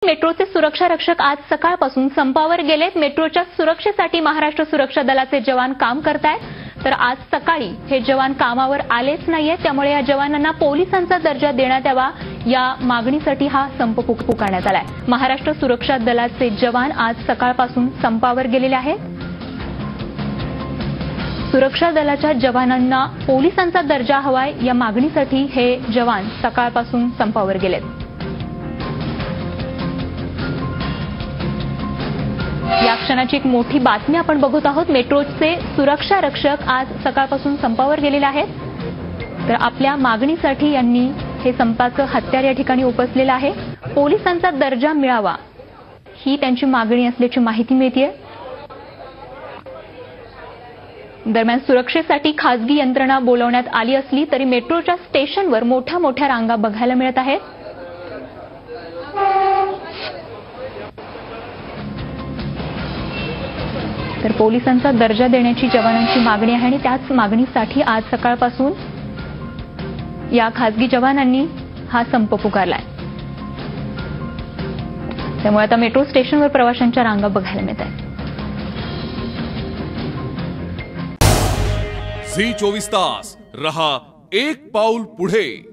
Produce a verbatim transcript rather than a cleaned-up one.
मेट्रोचे सुरक्षा रक्षक आज सकाळपासून संपावर गेलेत। मेट्रोच्या सुरक्षेसाठी महाराष्ट्र सुरक्षा दलाचे जवान काम करतायत, तर आज सकाळी हे जवान कामावर आलेच नाहीयेत, त्यामुळे या जवानांना पोलिसांचा दर्जा देण्यात यावा या मागणीसाठी हा संप पुकारण्यात आलाय। महाराष्ट्र सुरक्षा दलाचे जवान आज सकाळपासून संपावर गेलेले आहेत। सुरक्षा दलाच्या जवानांना पोलिसांचा दर्जा हवाय या मागणीसाठी हे जवान सकाळपासून संपावर गेलेत। या क्षणाची एक मोठी बातमी आपण बघत आहोत। मेट्रोचे सुरक्षा रक्षक आज सकाळपासून संपावर गेलेले आहेत, तर आपल्या मागणीसाठी यांनी हे संपाचं हत्यार या ठिकाणी उपसलेलं आहे। पोलिसांचा दर्जा मिळावा ही त्यांची मागणी असल्याची माहिती मिळतेय। दरम्यान सुरक्षेसाठी खासगी यंत्रणा बोलवण्यात आली असली तरी मेट्रोच्या स्टेशनवर मोठ्या मोठ्या रांगा बघायला मिळत आहेत। तर पोलिसांचा दर्जा देण्याची जवानांची मागणी आहे आणि त्याच मागणीसाठी आज सकाळपासून या खासगी जवानांनी हा संप पुकारलाय। त्यामुळे आता मेट्रो स्टेशनवर प्रवाशांच्या रांगा बघायला मिळत आहेत। झी चोवीस तास रहा एक पाऊल पुढे।